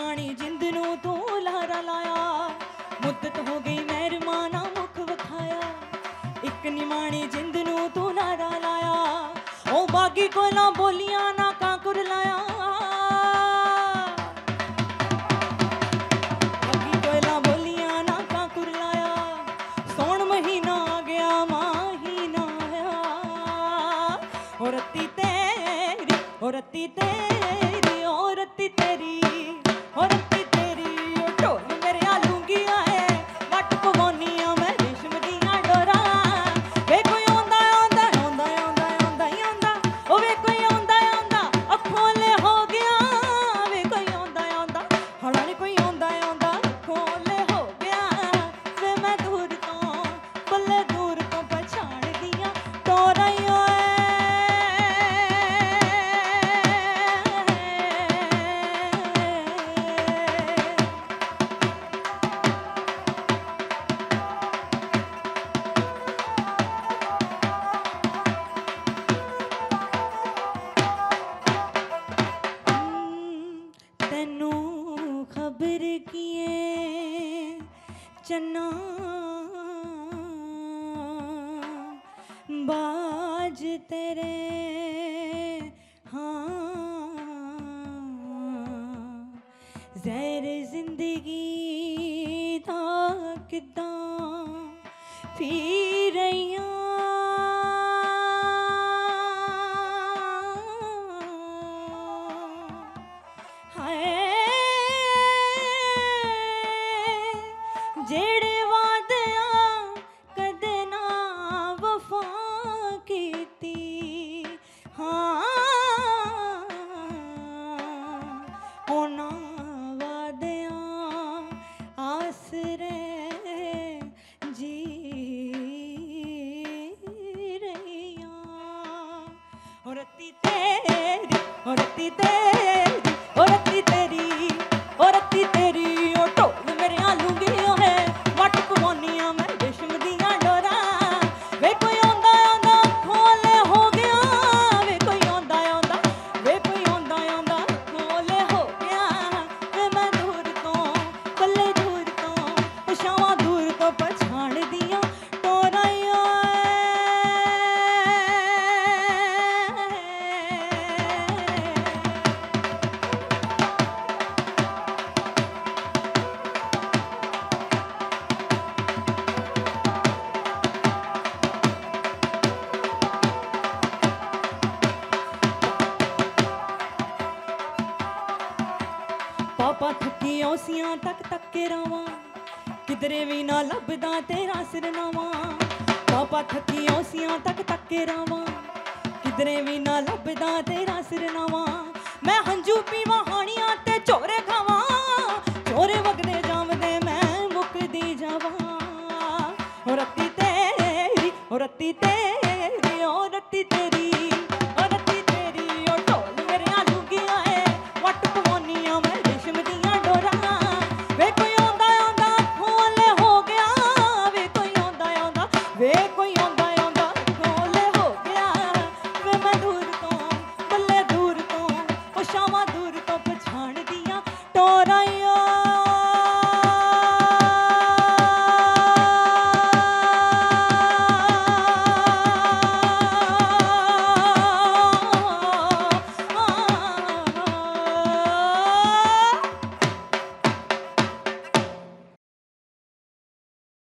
निमाणी जिंद नूं तू लहरा लाया, मुद्दत हो गई मेहरमाना मुख विखाया। एक निमाणी जिंद नूं तू लहरा लाया, ओ बागी को ना बोलियां ना कांकुर लाया। बागी को ना बोलियां ना कांकुर लाया, सौण महीना आ गया माहीना आया। ओ रत्ती तेरी, ओ रत्ती तेरी, ओ रत्ती तेरी, ओ रत्ती तेरी, ओ ढोल मेरे आलूंगियां है वट पवानियां मैं रेशम दियां डोरा। वे कोई आंदा आंदा आंदा आंदा आंदा आंदा, ओ वे कोई आंदा आंदा अखों ले हो गया। वे कोई आंदा आंदा हड़ा नी कोई आंदा आंदा अखों ले हो गया। वे मैं दूर तो बल्ले दूर तो पछाण दियां टोरा। तेनू खबर किए चन्ना बाज तेरे, हाँ ज़हर जिंदगी दा किदां पी रहियां। जेड़े वादियां कदे ना वफा कीती, हाँ उन्हां वादियां आसरे जी रहियां। ओ रत्ती तेरी, ओ रत्ती तेरी, ओ रत्ती तेरी, ओ रत्ती तेरी, ओ ढोल मेरे आलूंगियां है वट पवानियां मैं रेशम दियां डोरा। वे कोई आंदा आंदा खोले हो गया। वे कोई आंदा आंदा, वे कोई आंदा आंदा खोले हो गया। वे मैं दूर तो बल्ले दूर तो पछावां दूर तो पछाण दियां टोरा। पापा थकी औसियां तक तक के रावां, किधरे भी ना लभदा तेरा सिरनावा। पापा थकी औसियां तक तक के रावां, किधरे भी ना लभदा तेरा सिरनावा। मैं हंजू पीवां हानियां ते चोरे खावां,